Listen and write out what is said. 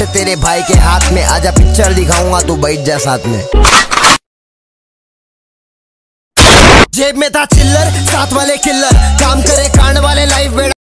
तेरे भाई के हाथ में, आजा पिक्चर दिखाऊंगा तू बैठ जा साथ में। जेब में था चिल्लर, साथ वाले किल्लर, काम करे कांड वाले लाइफ